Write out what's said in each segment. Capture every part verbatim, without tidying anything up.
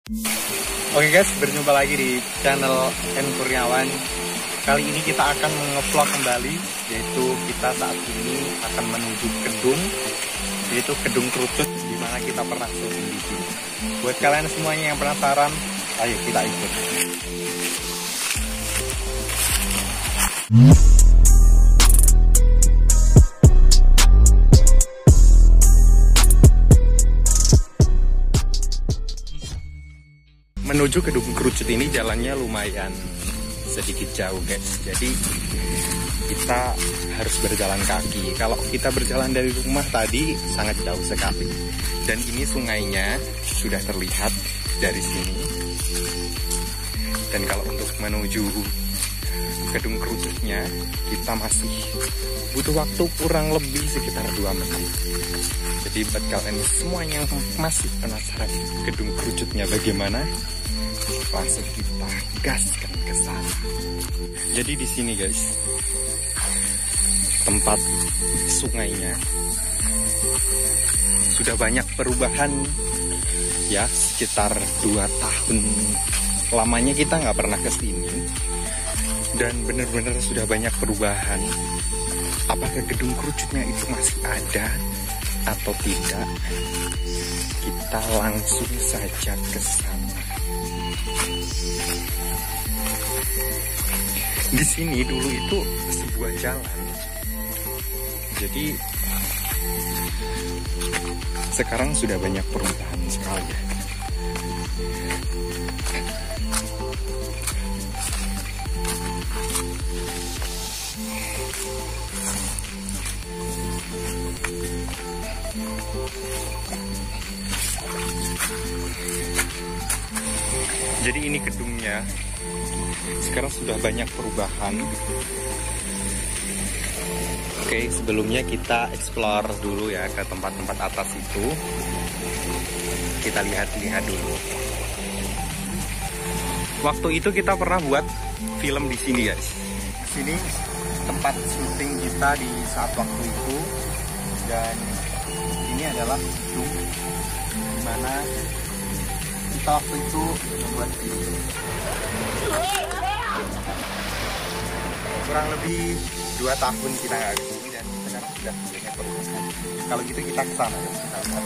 Oke guys, berjumpa lagi di channel N Kurniawan. Kali ini kita akan nge-vlog kembali, yaitu kita saat ini akan menuju gedung, yaitu Gedung Kerucut, di mana kita pernah syuting di sini. Buat kalian semuanya yang penasaran, ayo kita ikut. Menuju Gedung Kerucut ini jalannya lumayan sedikit jauh guys, jadi kita harus berjalan kaki. Kalau kita berjalan dari rumah tadi sangat jauh sekali, dan ini sungainya sudah terlihat dari sini. Dan kalau untuk menuju Gedung Kerucutnya kita masih butuh waktu kurang lebih sekitar dua menit. Jadi buat kalian semuanya yang masih penasaran Gedung Kerucutnya bagaimana, langsung kita gaskan ke sana. Jadi di sini guys, tempat sungainya sudah banyak perubahan ya, sekitar dua tahun lamanya kita nggak pernah ke sini, dan benar-benar sudah banyak perubahan. Apakah Gedung Kerucutnya itu masih ada atau tidak? Kita langsung saja ke sana. Di sini dulu itu sebuah jalan, jadi sekarang sudah banyak perubahan sekali ya. Jadi ini gedungnya sekarang sudah banyak perubahan. Oke, sebelumnya kita explore dulu ya ke tempat-tempat atas itu. Kita lihat-lihat dulu. Waktu itu kita pernah buat film di sini guys. Sini tempat syuting kita di saat waktu itu, dan ini adalah gedung di mana kita waktu itu membuat video. Kurang lebih dua tahun kita nggak ke sini, dan sekarang sudah banyak perubahan. Kalau gitu kita ke sana ya, kita lihat.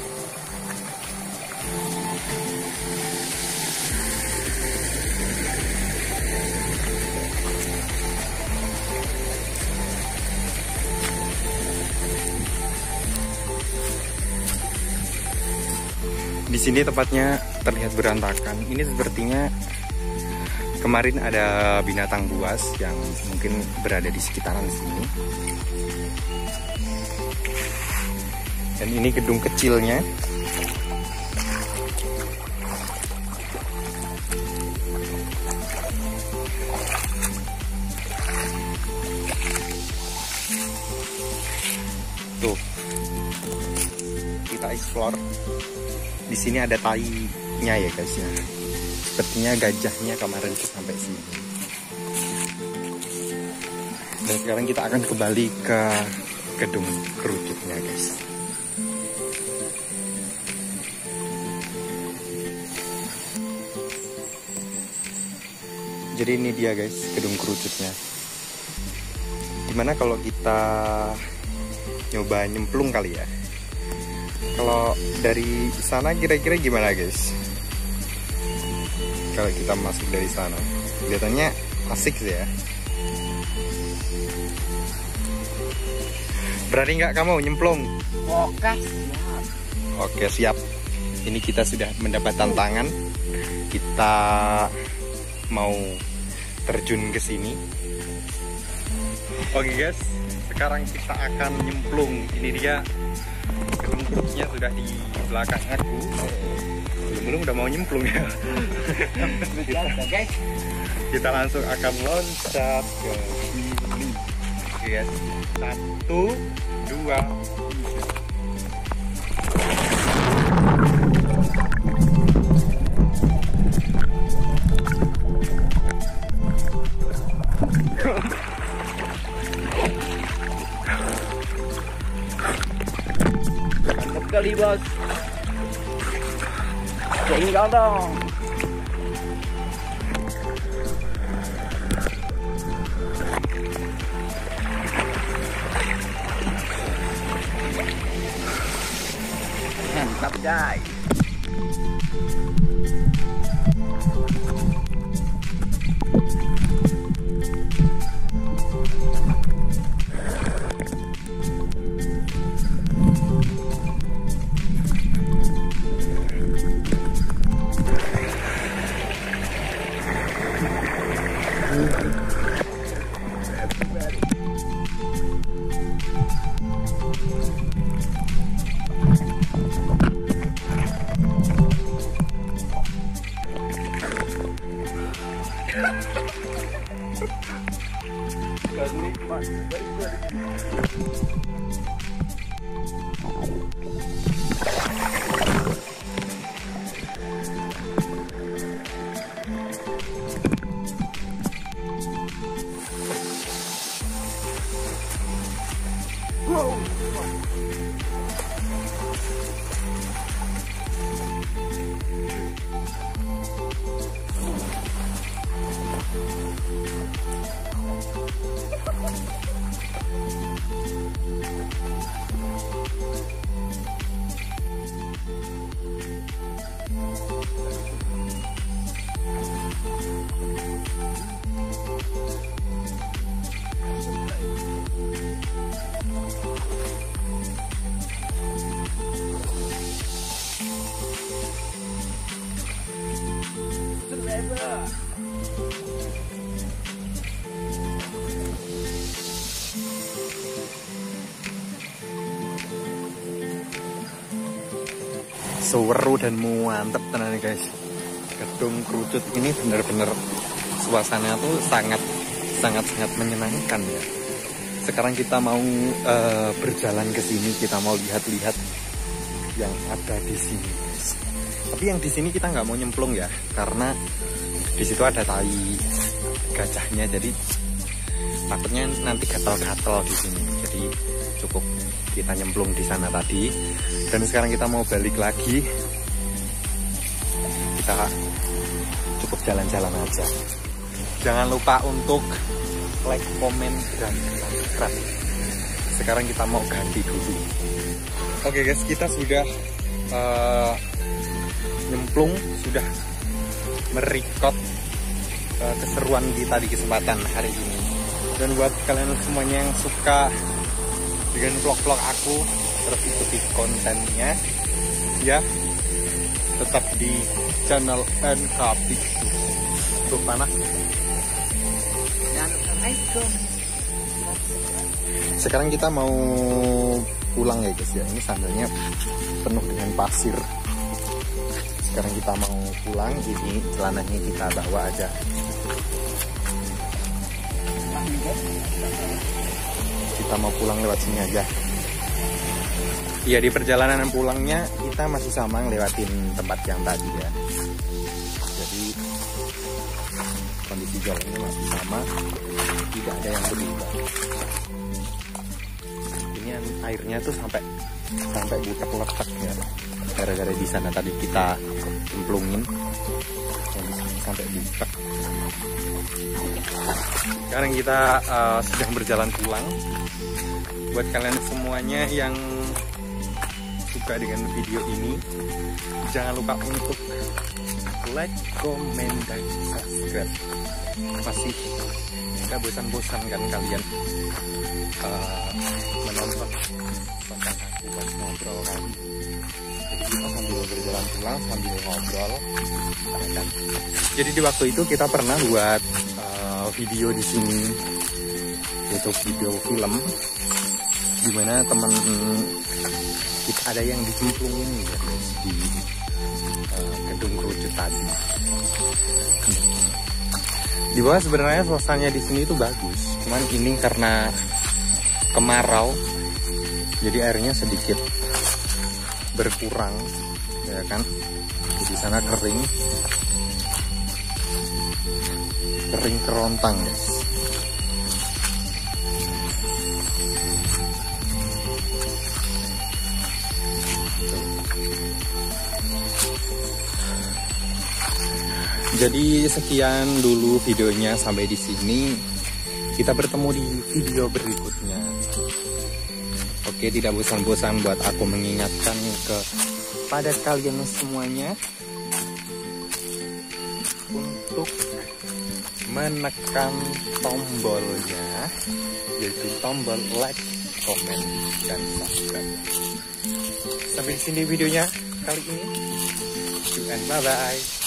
Di sini tempatnya terlihat berantakan. Ini sepertinya kemarin ada binatang buas yang mungkin berada di sekitaran sini. Dan ini gedung kecilnya. Tuh, kita explore. Di sini ada tainya ya guys ya. Sepertinya gajahnya kemarin sampai sini. Dan sekarang kita akan kembali ke Gedung Kerucutnya guys. Jadi ini dia guys, Gedung Kerucutnya. Gimana kalau kita nyoba nyemplung kali ya? Kalau dari sana kira-kira gimana guys? Kalau kita masuk dari sana, kelihatannya asik sih ya. Berani nggak kamu nyemplung? Oke, siap. Oke, siap. Ini kita sudah mendapat tantangan. Kita mau terjun ke sini. Oke guys, sekarang kita akan nyemplung. Ini dia. Gedung Kerucutnya sudah di belakang aku. Belum-belum udah mau nyemplung ya. Guys, Kita langsung akan loncat ke sini. Oke guys, satu, dua, kali bos. Jadi tinggal dong. Mantap guys. Seru dan mantep tenan guys. Gedung Kerucut ini benar-benar suasana tuh sangat sangat sangat menyenangkan ya. Sekarang kita mau uh, berjalan ke sini, kita mau lihat-lihat yang ada di sini. Tapi yang di sini kita nggak mau nyemplung ya, karena di situ ada tali gajahnya, jadi takutnya nanti gatal-gatal di sini. Jadi cukup kita nyemplung di sana tadi. Dan sekarang kita mau balik lagi. Kita cukup jalan-jalan aja. Jangan lupa untuk like, komen, dan subscribe. Sekarang kita mau ganti dulu. Oke guys, kita sudah uh, nyemplung, sudah merekod uh, keseruan kita di kesempatan hari ini. Dan buat kalian semuanya yang suka dengan vlog-vlog aku, terus ikuti kontennya ya, tetap di channel N K Pictures. Tuh panas. Sekarang kita mau pulang ya guys ya. Ini sandalnya penuh dengan pasir. Sekarang kita mau pulang, jadi celananya kita bawa aja. Kita mau pulang lewat sini aja. Iya, di perjalanan pulangnya kita masih sama ngelewatin tempat yang tadi ya. Jadi kondisi jalannya masih sama, tidak ada yang berubah. Ini airnya tuh sampai sampai butek-letek ya. Gara-gara di sana tadi kita cemplungin, sampai butek. Sekarang kita uh, sedang berjalan pulang. Buat kalian semuanya yang suka dengan video ini, jangan lupa untuk like, comment, dan subscribe. Masih gak bosan-bosan kan kalian uh, menonton konten aku buat ngobrol kan. Jadi kita sambil berjalan pulang sambil ngobrol ya kan. Jadi di waktu itu kita pernah buat uh, video di sini, yaitu video film, dimana teman kita ada yang dicemplungin ya guys, di uh, Gedung Kerucut tadi. Di bawah sebenarnya suasananya di sini itu bagus, cuman ini karena kemarau, jadi airnya sedikit berkurang, ya kan? Di sana kering, kering kerontang guys. Jadi sekian dulu videonya sampai di sini. Kita bertemu di video berikutnya. Oke, tidak bosan-bosan buat aku mengingatkan kepada kalian semuanya untuk menekan tombolnya, yaitu tombol like, komen, dan subscribe. Sampai di sini videonya kali ini. And bye bye.